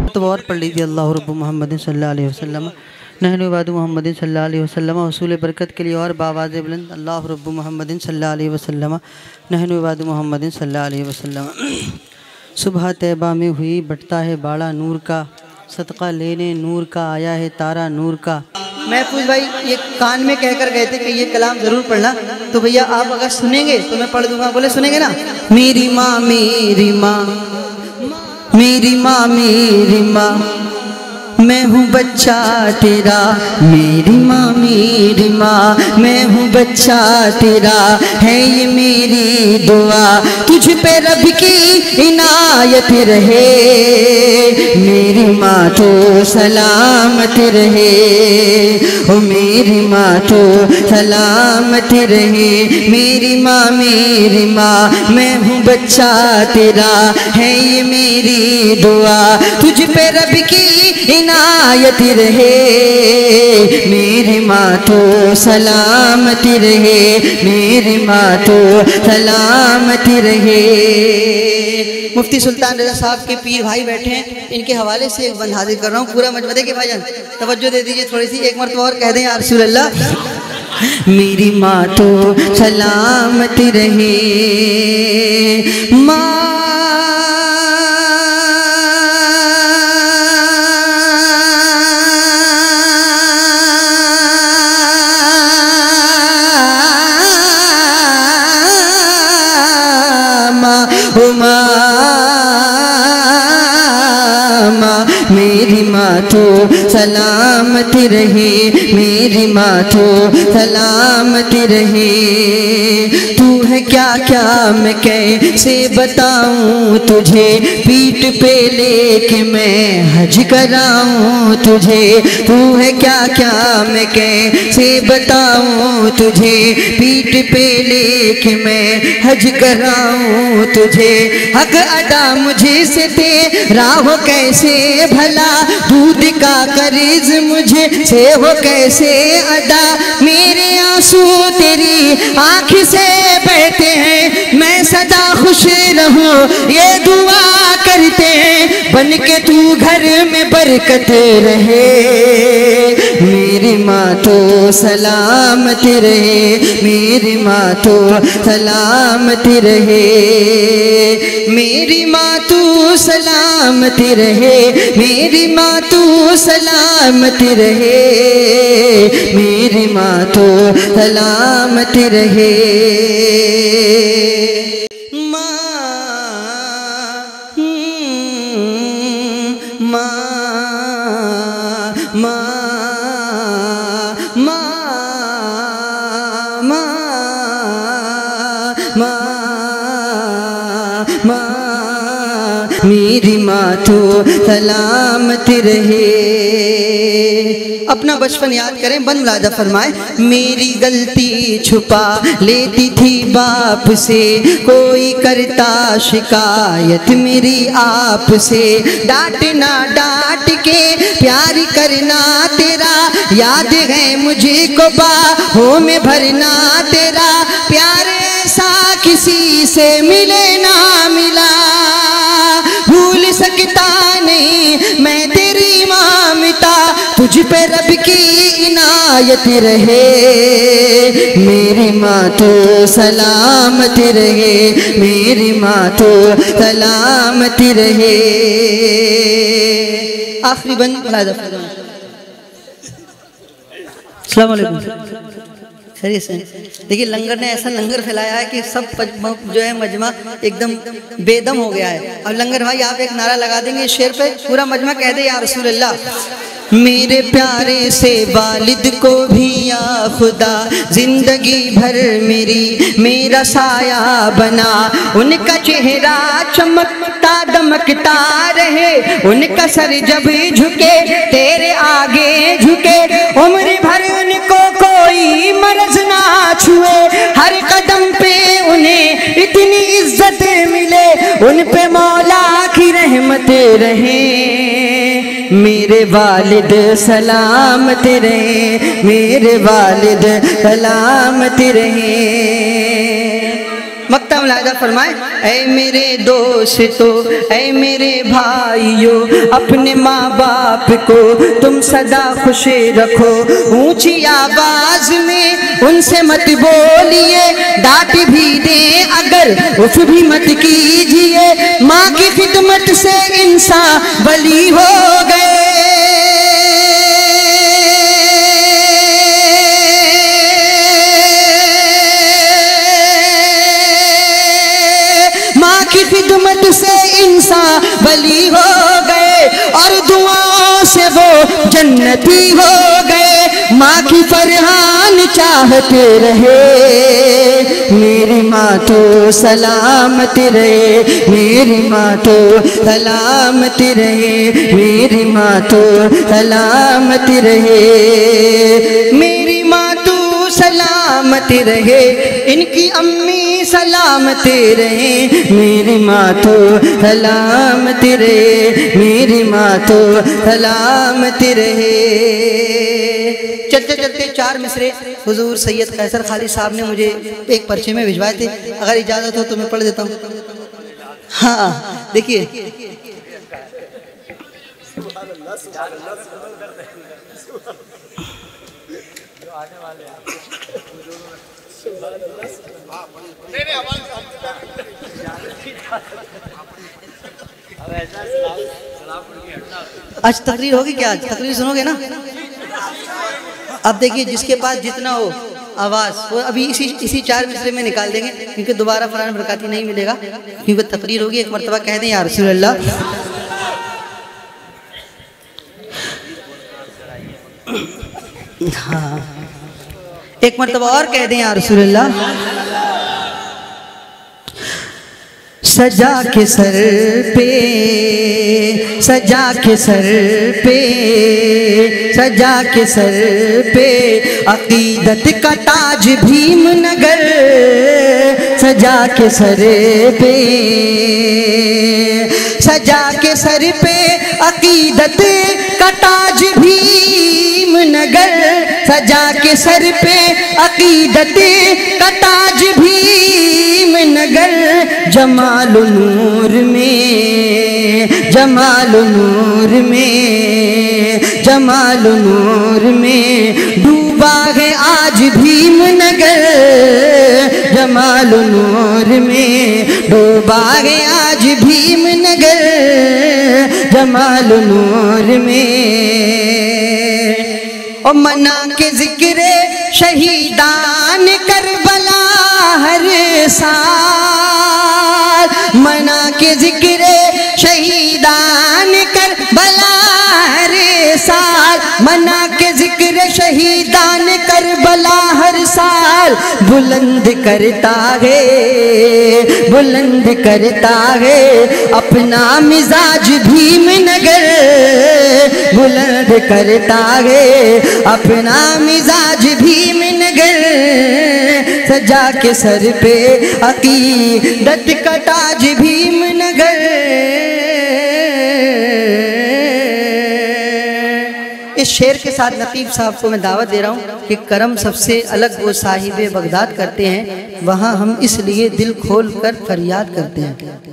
तो और पढ़ लीजिए। अल्लाह रब्बु मोहम्मद सल्लल्लाहु अलैहि वसल्लम नहनु इबादु मोहम्मद सल्लल्लाहु अलैहि वसल्लम। वसूल बरकत के लिए और बावाज़ बुलंद अल्लाह रब्बु मोहम्मद सल्लल्लाहु अलैहि वसल्लम नहनु इबादु मोहम्मद सल्लल्लाहु अलैहि वसल्लम। सुबह तैबा में हुई बटता है बाड़ा नूर का, सदका लेने नूर का आया है तारा नूर का। महफूज भाई ये कान में कहकर गए थे कि ये कलाम ज़रूर पढ़ना, तो भैया आप अगर सुनेंगे तो मैं पढ़ दूंगा। बोले सुनेंगे ना। मेरी माँ मेरी माँ मेरी माँ मेरी माँ मैं हूँ बच्चा तेरा। मेरी माँ मेरी माँ मैं हूँ बच्चा तेरा। है ये मेरी दुआ तुझ पे रब की इनायत रहे। मेरी माँ तो सलामत रहे, ओ मेरी माँ तो सलामत रहे। मेरी माँ मैं हूँ बच्चा तेरा। है ये मेरी दुआ तुझ पे रब की इनायत रहे। मेरी माँ तो सलामत रहे, मेरी माँ तो सलामत रहे। मुफ्ती सुल्तान रज़ा साहब के पीर भाई बैठे हैं, इनके हवाले से एक बंद हाजिर कर रहा हूँ। पूरा मजमा देखिए भाईजान, तवज्जो दे दीजिए थोड़ी सी। एक मरतबा और कह दें या रसूल अल्लाह। मेरी माँ तो सलामत रहे। माँ मेरी माँ तो सलामत रहे, मेरी माँ तो सलामत रहे। तू है क्या क्या मैं कैसे बताऊँ तुझे, पीठ पे लेके मैं हज कराऊँ तुझे। तू है क्या क्या मैं कैसे बताऊँ तुझे, पीठ पे लेके मैं हज कराऊँ तुझे। हक अदा मुझे से तेरा हो कैसे भला, दूध का कर्ज मुझे से हो कैसे अदा। मेरे आंसू तेरी आँख से बहते हैं, मैं सदा खुश रहूं ये दुआ करते हैं। बन के तू घर में बरकत रहे। मेरी माँ तो सलामत रहे, मेरी माँ तो सलामत रहे। मेरी माँ तू सलामत रहे, मेरी माँ तू सलामत रहे। मेरी माँ तो सलामत रहे। मेरी माँ तो सलामत रहे। अपना बचपन याद करें, बंद मुलाजा फरमाए। मेरी गलती छुपा लेती थी बाप से, कोई करता शिकायत मेरी आप से। डांटना डांट के प्यार करना तेरा, याद है मुझे को बाहों में भरना तेरा। प्यार ऐसा किसी से मिले ना मिला, भूल सकता नहीं मैं तेरी ममता। तुझ पे रब की इनायत रहे। मेरी माँ तो सलामत रहे, मेरी माँ तो सलामत रहे। आखिरी बंद मुलाजा। अस्सलाम वालेकुम। खैरियत से। देखिए लंगर ने ऐसा लंगर फैलाया है कि सब जो है मजमा एकदम बेदम हो गया है। अब लंगर भाई आप एक नारा लगा देंगे इस शेर पे, पूरा मजमा कह दे या रसूल अल्लाह। मेरे प्यारे से वालिद को भी या खुदा, जिंदगी भर मेरा साया बना। उनका चेहरा चमकता दमकता रहे, उनका सर जब झुके तेरे आगे झुके। उम्र भर उनको कोई मर्ज ना छुए, हर कदम पे उन्हें इतनी इज्जत मिले। उन पे मौला की रहमत रहे। मेरे वालिद सलामत रहे, मेरे वालिद सलामत रहे। मक्ता मुलाहिजा फरमाए, ऐ मेरे दोस्तों, ऐ मेरे भाइयों, अपने माँ बाप को तुम सदा खुश रखो। ऊंची आवाज में उनसे मत बोलिए, डांट भी दे अगर उफ भी मत कीजिए। माँ की खिदमत से इंसान वली हो गए। माँ की खिदमत से इंसान वली हो गए और दुआओं से वो जन्नती हो गए। माँ की फरहान चाहते रहे, मेरी माँ तो सलामत रहे, मेरी माँ तो सलामत रहे, मेरी माँ तो सलामत रहे, मेरी माँ तो सलामत रहे, इनकी अम्मी सलामत रहे, मेरी माँ तो सलामत रहे, मेरी माँ तो सलामत रहे। चलते चलते 4 मिसरे हुजूर सैयद कैसर खालिद साहब ने मुझे एक पर्चे में भिजवाए थे, अगर इजाज़त हो तो मैं पढ़ देता हूँ। हाँ देखिए, आज तकरीर होगी क्या? आज तकरीर सुनोगे ना? अब देखिए, जिसके पास जितना हो आवाज़ वो अभी इसी 4 मिसरे में निकाल देंगे, क्योंकि दोबारा फरहान बरकाती नहीं मिलेगा, क्योंकि तकरीर होगी। एक मरतबा कह दें या रसूल अल्लाह। हाँ, एक मरतबा और कह दें या रसूल अल्लाह। सजा के सर पे, सजा के सर पे, सजा के सर पे अकीदत का ताज भीमनगर, सजा के सर पे, सजा के सर पे अकीदत का ताज भीमनगर, सजा के सर पे अकीदत का ताज भीमनगर। जमाल नूर में, जमाल नूर में, जमाल नूर में डूबा है आज भीमनगर, जमाल नूर में डूबा है आज भीमनगर, जमाल नूर में। और मना के जिक्र शहीदान करबला हर साल, मना के जिक्र शहीदान करबला हर साल, मना के जिक्र शहीदान करबला हर साल। बुलंद करता है, बुलंद करता है अपना मिजाज भीमनगर, बुलंद करता है अपना मिजाज भीमनगर। सजा के सर पे अकीदत का ताज भीमनगर। इस शेर के साथ नकीब साहब को मैं दावत दे रहा हूँ कि करम सबसे अलग वो साहिब बगदाद करते हैं, वहाँ हम इसलिए दिल खोल कर फरियाद करते हैं।